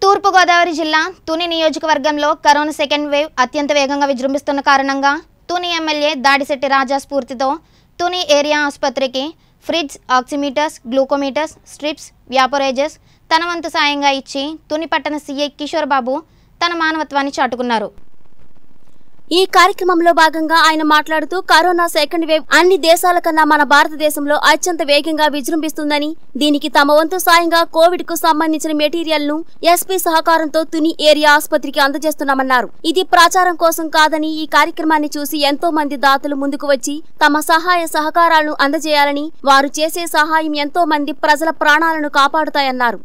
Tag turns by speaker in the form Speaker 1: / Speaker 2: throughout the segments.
Speaker 1: తూర్పు గోదావరి జిల్లా తుని నియోజకవర్గంలో కరోనా సెకండ్ వేవ్ అత్యంత వేగంగా విజృంభిస్తున్న కారణంగా తుని ఎమ్మెల్యే దాడిశెట్టి రాజా స్ఫూర్తితో తుని ఏరియా ఆసుపత్రికి fridge, oximeters, glucometers, strips, vaporisers తన వంతు సాయంగా ఇచ్చి తుని పట్టణ సీఐ కిషోర్ బాబు తన మానవత్వాన్ని చాటుకున్నారు.
Speaker 2: ఈ కార్యక్రమంలో భాగంగా ఆయన మాట్లాడుతూ కరోనా సెకండ్ వేవ్ అన్ని దేశాల కన్నా మన భారతదేశంలో అత్యంత వేగంగా విజృంభిస్తుందని, దీనికి తమ వంతు సాయంగా కోవిడ్ కు సంబంధించిన మెటీరియల్ ను ఎస్పీ సహకారంతో తుని ఏరియా ఆసుపత్రికి అందజేస్తున్నామన్నారు. ఇది ప్రచారం కోసం కాదని ఈ కార్యక్రమాన్ని చూసి ఎంతో మంది దాతలు ముందుకు వచ్చి తమ సహాయ సహకారాలను అందజేయాలని, వారు చేసే సహాయం ఎంతో మంది ప్రజల ప్రాణాలను కాపాడుతాయన్నారు.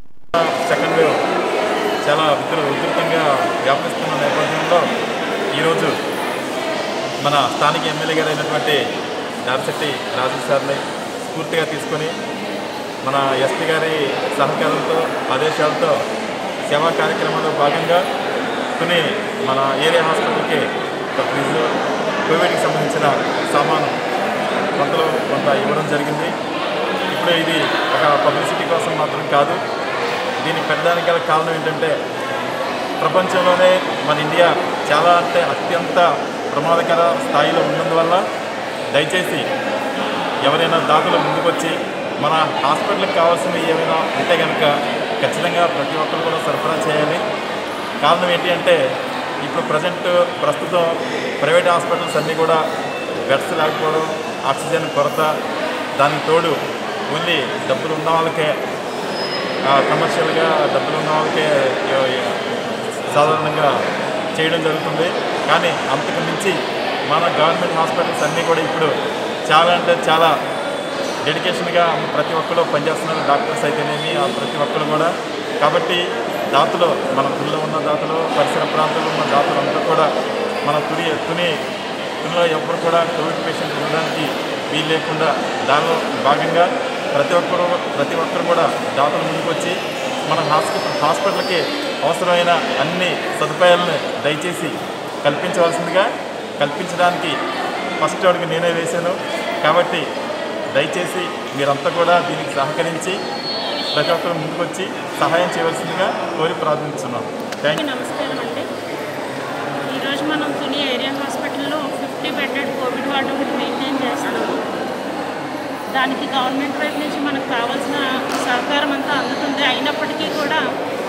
Speaker 3: ఈరోజు మన స్థానిక ఎమ్మెల్యే గారు అయినటువంటి దాడిశెట్టి రాజు సార్ని స్ఫూర్తిగా తీసుకొని మన ఎస్పీ గారి సహకారంతో ఆదేశాలతో సేవా కార్యక్రమంలో భాగంగా కొన్ని మన ఏరియా హాస్పిటల్కి ఫ్రిడ్జ్, కోవిడ్కి సంబంధించిన సామాను కొంత ఇవ్వడం జరిగింది. ఇప్పుడు ఇది ఒక పబ్లిసిటీ కోసం మాత్రం కాదు. దీన్ని పెట్టడానికి గల కారణం ఏంటంటే ప్రపంచంలోనే మన ఇండియా చాలా అత్యంత ప్రమాదకర స్థాయిలో ఉన్నందువల్ల దయచేసి ఎవరైనా దాతలు ముందుకొచ్చి మన హాస్పిటల్కి కావాల్సినవి ఏమైనా ఉంటే కనుక ఖచ్చితంగా ప్రతి ఒక్కరు కూడా సరఫరా చేయాలి. కారణం ఏంటి అంటే ఇప్పుడు ప్రస్తుతం ప్రైవేట్ హాస్పిటల్స్ అన్నీ కూడా బెడ్స్ లేకపోవడం, ఆక్సిజన్ కొరత, దానికి తోడు ఓన్లీ డబ్బులు ఉన్న వాళ్ళకే, కమర్షియల్గా డబ్బులు ఉన్న వాళ్ళకే సాధారణంగా చేయడం జరుగుతుంది. కానీ అంతకు మించి మన గవర్నమెంట్ హాస్పిటల్స్ అన్నీ కూడా ఇప్పుడు చాలా డెడికేషన్గా ప్రతి ఒక్కరు పనిచేస్తున్నారు. డాక్టర్స్ అయితేనేమి ప్రతి ఒక్కరు కూడా. కాబట్టి దాతలు, మన తునిలో ఉన్న దాతలు, పరిసర ప్రాంతాల్లో ఉన్న దాతలు అంతా కూడా మన తునిలో ఎప్పుడు కూడా కోవిడ్ పేషెంట్ ఉండడానికి వీలు లేకుండా దానిలో భాగంగా ప్రతి ఒక్కరు కూడా దాతలు ముందుకు వచ్చి మన హాస్పిటల్కి అవసరమైన అన్ని సదుపాయాలను దయచేసి కల్పించడానికి ఫస్ట్ అడుగు నేనే వేశాను. కాబట్టి దయచేసి మీరంతా కూడా దీనికి సహకరించి ప్రతి ఒక్కరు ముందుకొచ్చి సహాయం చేయవలసిందిగా కోరి ప్రార్థిస్తున్నాం.
Speaker 4: నమస్కారం అండి. ఈరోజు మనం తుని ఏరియా హాస్పిటల్లో 50 బెడ్డెడ్ కోవిడ్ వార్డు ఒకటి మెయింటైన్ చేస్తున్నాము. దానికి గవర్నమెంట్ వైపు నుంచి మనకు కావాల్సిన సహకారం అంతా అందుతుంది. అయినప్పటికీ కూడా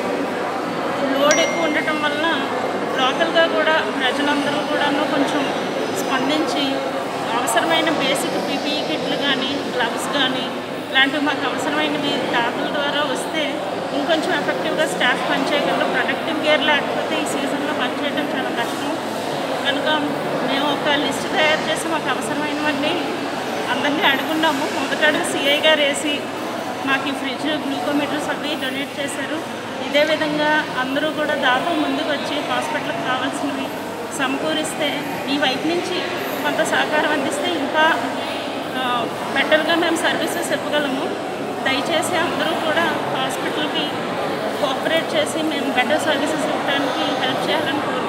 Speaker 4: లోడ్ ఎక్కువ ఉండటం వల్ల లోకల్గా కూడా ప్రజలందరూ కూడా కొంచెం స్పందించి అవసరమైన బేసిక్ పీపీఈ కిట్లు కానీ, గ్లవ్స్ కానీ ఇలాంటివి మాకు అవసరమైనవి దాతల ద్వారా వస్తే ఇంకొంచెం ఎఫెక్టివ్గా స్టాఫ్ పనిచేయగలరు. ప్రొటెక్టివ్ గేర్ లేకపోతే ఈ సీజన్లో పనిచేయడం చాలా కష్టం. కనుక మేము ఒక లిస్ట్ తయారు చేసి మాకు అవసరమైనవన్నీ అందరినీ అడుగున్నాము. మొదట అడుగు సిఐ గారు వేసి మాకు ఈ ఫ్రిడ్జ్, గ్లూకోమీటర్స్ అవి డొనేట్ చేశారు. ఇదే విధంగా అందరూ కూడా దాతలు ముందుకు వచ్చి హాస్పిటల్కి కావాల్సినవి సమకూరిస్తే, ఈ వైపు నుంచి కొంత సహకారం అందిస్తే ఇంకా బెటర్గా మేము సర్వీసెస్ ఇవ్వగలము. దయచేసి అందరూ కూడా హాస్పిటల్కి కోఆపరేట్ చేసి మేము బెటర్ సర్వీసెస్ ఇవ్వడానికి హెల్ప్ చేయాలని కోరుకుంటున్నాము.